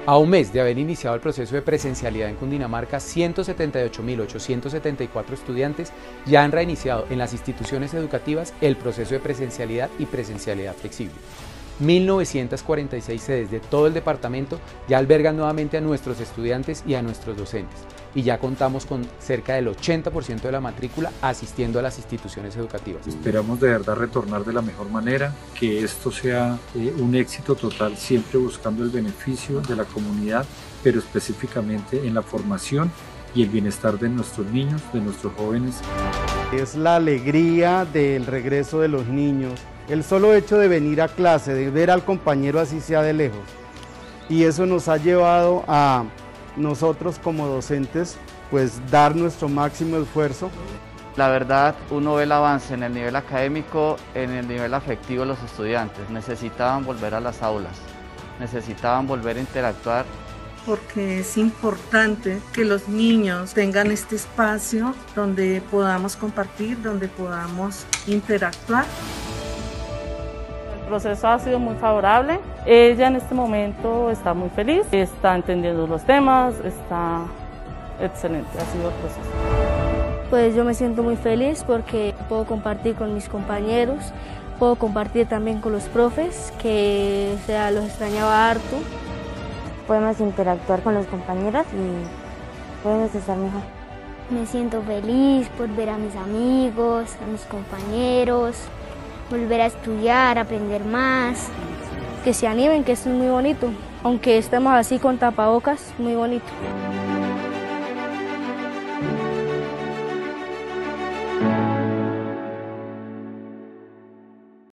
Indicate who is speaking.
Speaker 1: A un mes de haber iniciado el proceso de presencialidad en Cundinamarca, 178.874 estudiantes ya han reiniciado en las instituciones educativas el proceso de presencialidad y presencialidad flexible. 1.946 sedes de todo el departamento ya albergan nuevamente a nuestros estudiantes y a nuestros docentes, y ya contamos con cerca del 80% de la matrícula asistiendo a las instituciones educativas.
Speaker 2: Esperamos de verdad retornar de la mejor manera, que esto sea un éxito total, siempre buscando el beneficio de la comunidad, pero específicamente en la formación y el bienestar de nuestros niños, de nuestros jóvenes.
Speaker 3: Es la alegría del regreso de los niños, el solo hecho de venir a clase, de ver al compañero así sea de lejos, y eso nos ha llevado a nosotros como docentes pues dar nuestro máximo esfuerzo.
Speaker 4: La verdad, uno ve el avance en el nivel académico, en el nivel afectivo de los estudiantes. Necesitaban volver a las aulas, necesitaban volver a interactuar.
Speaker 5: Porque es importante que los niños tengan este espacio donde podamos compartir, donde podamos interactuar.
Speaker 6: El proceso ha sido muy favorable. Ella en este momento está muy feliz, está entendiendo los temas, está excelente, ha sido el proceso.
Speaker 7: Pues yo me siento muy feliz porque puedo compartir con mis compañeros, puedo compartir también con los profes, que los extrañaba harto.
Speaker 8: Podemos interactuar con los compañeros y podemos estar mejor.
Speaker 9: Me siento feliz por ver a mis amigos, a mis compañeros, volver a estudiar, aprender más.
Speaker 7: Que se animen, que esto es muy bonito, aunque estemos así con tapabocas, muy bonito.